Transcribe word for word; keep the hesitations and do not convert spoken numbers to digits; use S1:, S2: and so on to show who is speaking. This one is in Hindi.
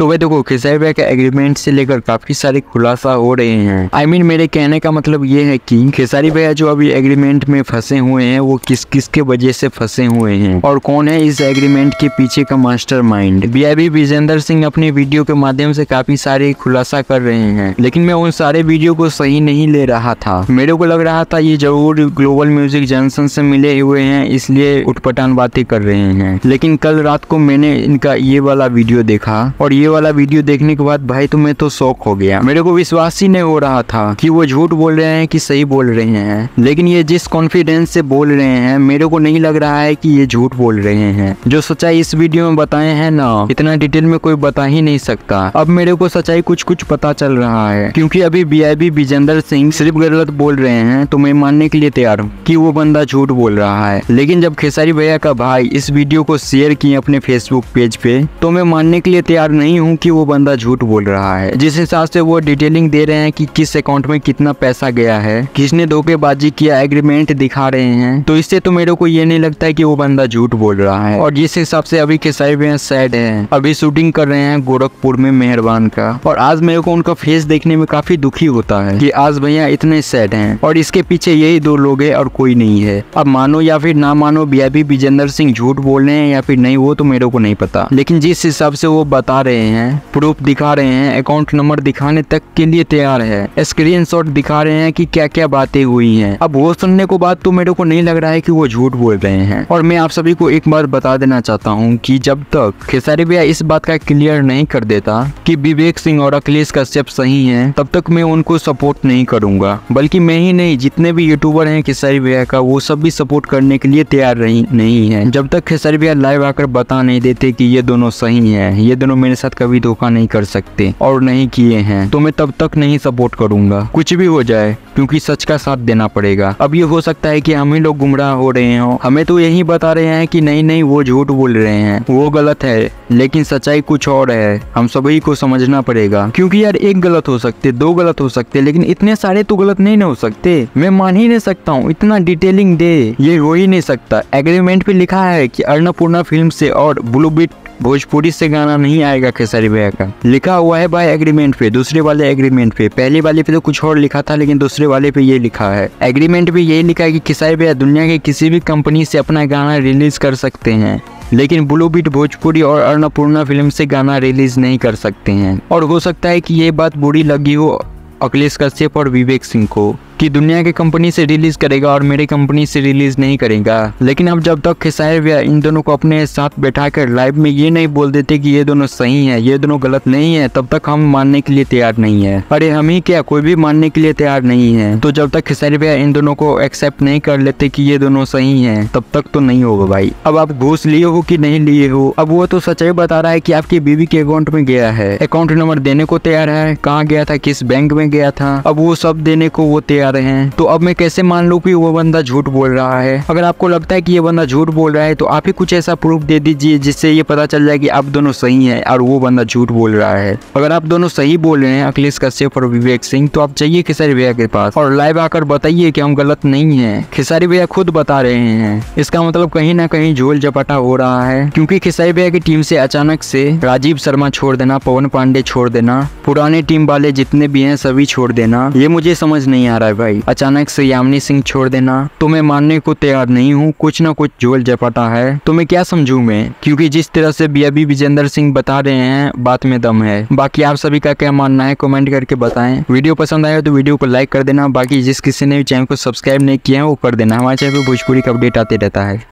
S1: तो वे देखो खेसारी भैया के एग्रीमेंट से लेकर काफी सारे खुलासा हो रहे हैं। आई I मीन mean, मेरे कहने का मतलब ये है कि खेसारी भैया जो अभी एग्रीमेंट में फंसे हुए हैं वो किस किस के वजह से फंसे हुए हैं और कौन है इस एग्रीमेंट के पीछे का मास्टरमाइंड। बीआईबी विजेंद्र सिंह अपने वीडियो के माध्यम से काफी सारे खुलासा कर रहे हैं, लेकिन मैं उन सारे वीडियो को सही नहीं ले रहा था। मेरे को लग रहा था ये जरूर ग्लोबल म्यूजिक जंक्शन से मिले हुए हैं, इसलिए उठपटांग बातें कर रहे हैं। लेकिन कल रात को मैंने इनका ये वाला वीडियो देखा और ये वाला वीडियो देखने के बाद भाई तो मैं तो शॉक हो गया। मेरे को विश्वास ही नहीं हो रहा था कि वो झूठ बोल रहे हैं कि सही बोल रहे हैं। लेकिन ये जिस कॉन्फिडेंस से बोल रहे हैं मेरे को नहीं लग रहा है कि ये झूठ बोल रहे हैं। जो सच्चाई इस वीडियो में बताए हैं ना, इतना डिटेल में कोई बता ही नहीं सकता। अब मेरे को सच्चाई कुछ कुछ पता चल रहा है, क्योंकि अभी बीआईबी विजेंद्र सिंह सिर्फ गलत बोल रहे हैं तो मैं मानने के लिए तैयार हूँ कि वो बंदा झूठ बोल रहा है। लेकिन जब खेसारी भैया का भाई इस वीडियो को शेयर किए अपने फेसबुक पेज पे, तो मैं मानने के लिए तैयार नहीं हूँ कि वो बंदा झूठ बोल रहा है। जिस हिसाब से वो डिटेलिंग दे रहे हैं कि किस अकाउंट में कितना पैसा गया है, किसने धोखेबाजी किया, एग्रीमेंट दिखा रहे हैं, तो इससे तो मेरे को ये नहीं लगता है कि वो बंदा झूठ बोल रहा है। और जिस हिसाब से अभी खेसारी भैया सैड है, अभी शूटिंग कर रहे हैं गोरखपुर में मेहरबान का, और आज मेरे को उनका फेस देखने में काफी दुखी होता है कि आज भैया इतने सैड हैं और इसके पीछे यही दो लोग हैं और कोई नहीं है। अब मानो या फिर ना मानो बीआईबी विजेंद्र सिंह झूठ बोल रहे हैं या फिर नहीं, वो तो मेरे को नहीं पता। लेकिन जिस हिसाब से वो बता रहे हैं, प्रूफ दिखा रहे हैं, अकाउंट नंबर दिखाने तक के लिए तैयार है, स्क्रीनशॉट दिखा रहे हैं कि क्या क्या बातें हुई हैं। अब वो सुनने को बाद तो मेरे को नहीं लग रहा है कि वो झूठ बोल रहे हैं। और मैं आप सभी को एक बार बता देना चाहता हूँ कि जब तक खेसारी भैया इस बात का क्लियर नहीं कर देता कि विवेक सिंह और अखिलेश कश्यप सही है, तब तक मैं उनको सपोर्ट नहीं करूंगा। बल्कि मैं ही नहीं, जितने भी यूट्यूबर हैं खेसारी भैया का, वो सब भी सपोर्ट करने के लिए तैयार नहीं है। जब तक खेसारी भैया लाइव आकर बता नहीं देते कि ये दोनों सही है, ये दोनों मेरे साथ कभी धोखा नहीं कर सकते और नहीं किए हैं, तो मैं तब तक नहीं सपोर्ट करूंगा, कुछ भी हो जाए, क्योंकि सच का साथ देना पड़ेगा। अब ये हो सकता है कि हम ही लोग गुमराह हो रहे हो, हमें तो यही बता रहे हैं कि नहीं नहीं वो झूठ बोल रहे हैं, वो गलत है, लेकिन सच्चाई कुछ और है। हम सभी को समझना पड़ेगा, क्योंकि यार एक गलत हो सकते, दो गलत हो सकते, लेकिन इतने सारे तो गलत नहीं ना हो सकते। मैं मान ही नहीं सकता हूँ, इतना डिटेलिंग दे, ये हो ही नहीं सकता। एग्रीमेंट पे लिखा है कि अन्नपूर्णा फिल्म से और ब्लू बीट भोजपुरी से गाना नहीं आएगा खेसारी भैया का, लिखा हुआ है भाई एग्रीमेंट पे। दूसरे वाले एग्रीमेंट पे, पहले वाले पे तो कुछ और लिखा था, लेकिन दूसरे वाले पे ये लिखा है। एग्रीमेंट पे यही लिखा है कि खेसारी भैया दुनिया के किसी भी कंपनी से अपना गाना रिलीज कर सकते हैं, लेकिन ब्लू बीट भोजपुरी और अन्नपूर्णा फिल्म से गाना रिलीज नहीं कर सकते हैं। और हो सकता है कि ये बात बुरी लगी हो अखिलेश कश्यप और विवेक सिंह को कि दुनिया के कंपनी से रिलीज करेगा और मेरी कंपनी से रिलीज नहीं करेगा। लेकिन अब जब तक खेसारी भैया इन दोनों को अपने साथ बैठाकर लाइव में ये नहीं बोल देते कि ये दोनों सही है, ये दोनों गलत नहीं है, तब तक हम मानने के लिए तैयार नहीं है। अरे हम ही क्या, कोई भी मानने के लिए तैयार नहीं है। तो जब तक खेसारी भैया इन दोनों को एक्सेप्ट नहीं कर लेते कि ये दोनों सही है, तब तक तो नहीं होगा भाई। अब आप घूस लिए हो कि नहीं लिए हो, अब वो तो सच्चाई बता रहा है कि आपकी बीवी के अकाउंट में गया है, अकाउंट नंबर देने को तैयार है, कहाँ गया था, किस बैंक में गया था, अब वो सब देने को वो तैयार है। तो अब मैं कैसे मान लूं कि वो बंदा झूठ बोल रहा है? अगर आपको लगता है कि ये बंदा झूठ बोल रहा है तो आप ही कुछ ऐसा प्रूफ दे दीजिए जिससे ये पता चल जाए कि आप दोनों सही हैं और वो बंदा झूठ बोल रहा है। अगर आप दोनों सही बोल रहे हैं, अखिलेश कश्यप और विवेक सिंह, तो आप जाइए खेसारी भैया के पास और लाइव आकर बताइए कि हम गलत नहीं है। खेसारी भैया खुद बता रहे हैं, इसका मतलब कहीं ना कहीं झोल झपाटा हो रहा है। क्योंकि खेसारी भैया की टीम से अचानक से राजीव शर्मा छोड़ देना, पवन पांडे छोड़ देना, पुराने टीम वाले जितने भी हैं सभी छोड़ देना, ये मुझे समझ नहीं आ रहा है भाई। अचानक से यामिनी सिंह छोड़ देना, तो मैं मानने को तैयार नहीं हूँ, कुछ ना कुछ झोल झपाटा है। तो मैं क्या समझूं मैं, क्योंकि जिस तरह से बीआईबी विजेंद्र सिंह बता रहे हैं बात में दम है। बाकी आप सभी का क्या मानना है कमेंट करके बताएं। वीडियो पसंद आया तो वीडियो को लाइक कर देना। बाकी जिस किसी ने भी चैनल को सब्सक्राइब नहीं किया है वो कर देना। हमारे चैनल पे भोजपुरी का अपडेट आते रहता है।